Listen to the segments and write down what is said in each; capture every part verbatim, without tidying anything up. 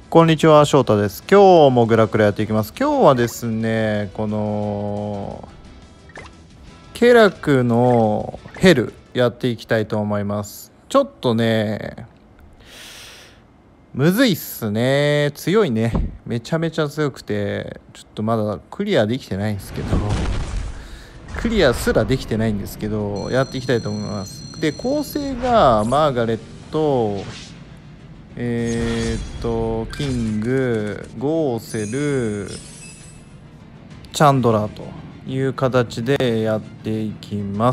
こんにちは、翔太です。今日もグラクラやっていきます。今日はですね、このケラクのヘルやっていきたいと思います。ちょっとね、むずいっすね。強いね。めちゃめちゃ強くて、ちょっとまだクリアできてないんですけど、クリアすらできてないんですけど、やっていきたいと思います。で、構成がマーガレット、えー、っとキング、ゴーセル、チャンドラーという形でやっていきます。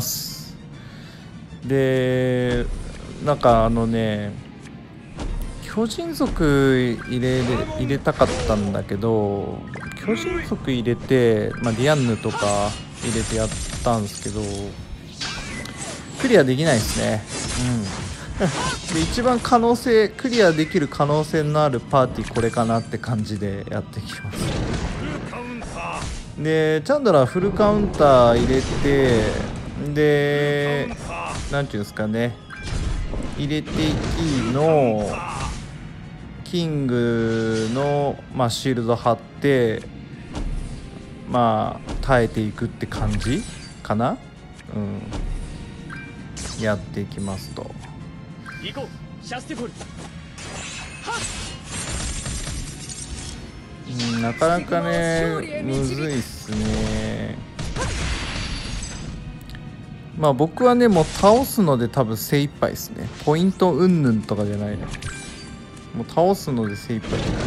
でなんかあのね巨人族入れ入れたかったんだけど、巨人族入れて、まあ、ディアンヌとか入れてやったんですけどクリアできないですね。うんで一番可能性クリアできる可能性のあるパーティーこれかなって感じでやっていきます。でチャンドラーフルカウンター入れて、でなんていうんですかね、入れていきのキングの、まあ、シールド貼ってまあ耐えていくって感じかな。うんやっていきますと。うん、なかなかねむずいっすね。まあ僕はねもう倒すので多分精一杯ですね。ポイントうんぬんとかじゃないね、もう倒すので精一杯って感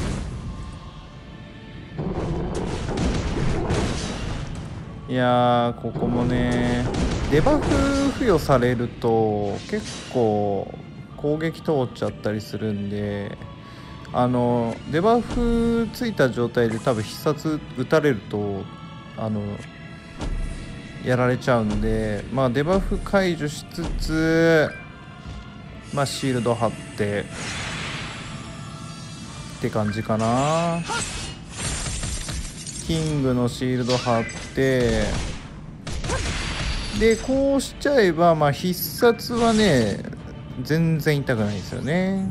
じ。いやーここもねデバフ付与されると結構攻撃通っちゃったりするんで、あのデバフついた状態で多分必殺打たれるとあのやられちゃうんで、まあデバフ解除しつつ、まあシールド貼ってって感じかな。キングのシールド貼ってでこうしちゃえば、まあ必殺はね全然痛くないですよね。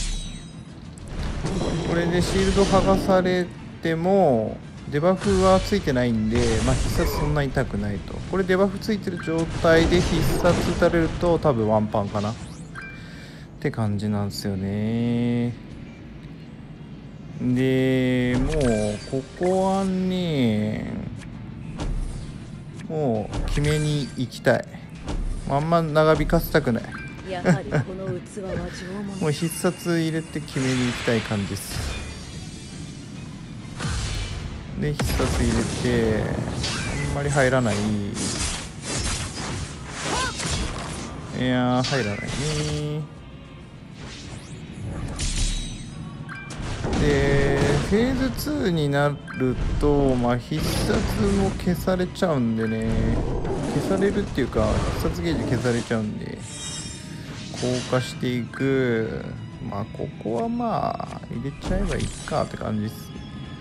これでシールド剥がされてもデバフはついてないんで、まあ、必殺そんな痛くないと。これデバフついてる状態で必殺打たれると多分ワンパンかなって感じなんですよね。でもうここはねもう決めに行きたい。あんま長引かせたくないやはりこの器は縄文もう必殺入れて決めに行きたい感じです。で必殺入れてあんまり入らない。いやー入らないね。でフェーズツーになると、まあ、必殺も消されちゃうんでね、消されるっていうか必殺ゲージ消されちゃうんで硬化していく。まあここはまあ入れちゃえばいいかって感じです。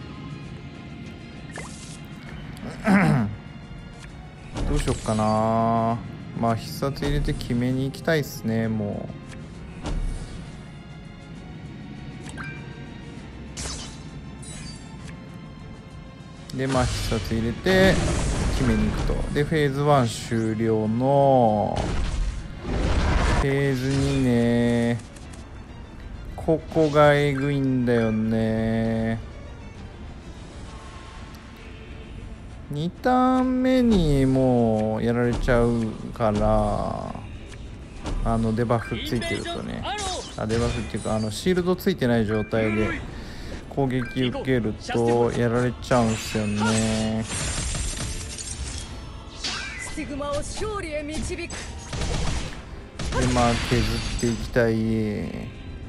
どうしよっかな。まあ必殺入れて決めに行きたいっすね。もうでまあ必殺入れて決めに行くと。でフェーズワン終了のフェーズにね、ここがえぐいんだよね。にターン目にもうやられちゃうから、あのデバフついてるとね、あデバフっていうかあのシールドついてない状態で攻撃受けるとやられちゃうんすよね。 スティグマを勝利へ導く。 でまあ削っていきたい。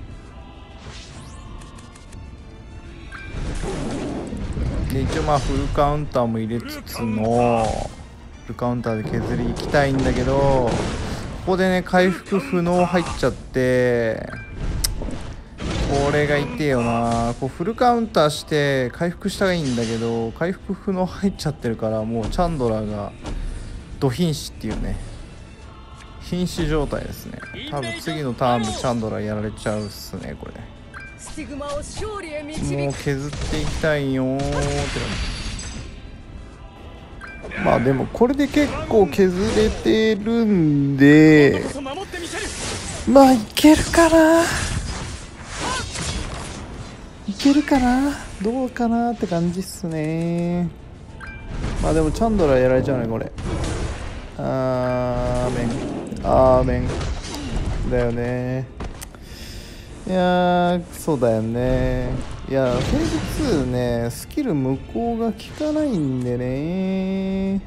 で一応まあフルカウンターも入れつつのフルカウンターで削りいきたいんだけど、ここでね回復不能入っちゃってこれが痛えよな。こうフルカウンターして回復したらいいんだけど回復不能入っちゃってるからもうチャンドラーがド瀕死っていうね瀕死状態ですね。多分次のターンでチャンドラーやられちゃうっすねこれ。 スティグマを勝利へ導もうく。 削っていきたいよーって感じ。まあでもこれで結構削れてるんで、 守ってみせる。 まあいけるかな、いけるかな、どうかなって感じっすね。まあでもチャンドラーやられちゃうねこれ。あーメンあーメンだよね。いやーそうだよね。いやフェーズツーね、スキル無効が効かないんでね、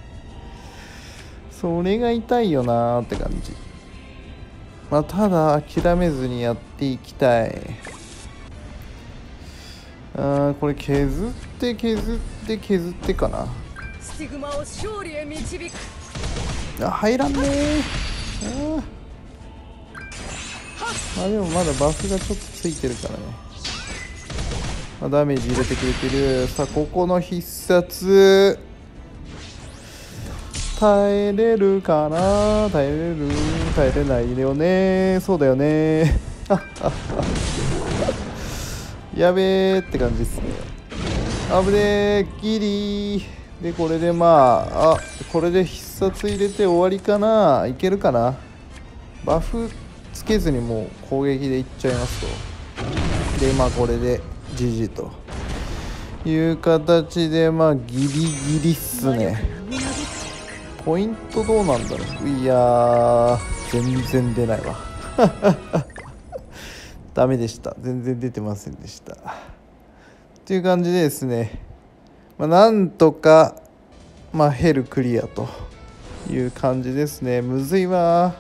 それが痛いよなーって感じ。まあただ諦めずにやっていきたい。あーこれ削って削って削ってかな。 スティグマを勝利へ導く。 あ入らんねー。あーまあでもまだバフがちょっとついてるからね、まあ、ダメージ入れてくれてる。さあここの必殺耐えれるかな、耐えれる、耐えれないよね、そうだよねやべえって感じですね。危ねえギリで、これでまああこれで必殺入れて終わりかな、いけるかな。バフつけずにもう攻撃でいっちゃいますと。でまあこれで ジージー という形で、まあギリギリっすね。ポイントどうなんだろう。いやー全然出ないわダメでした、全然出てませんでしたっていう感じでですね、まあ、なんとかまあヘルクリアという感じですね。むずいわ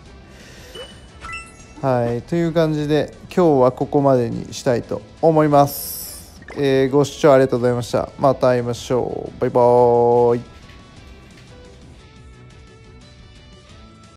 はい、という感じで今日はここまでにしたいと思います。えー、ご視聴ありがとうございました。また会いましょう。バイバーイ。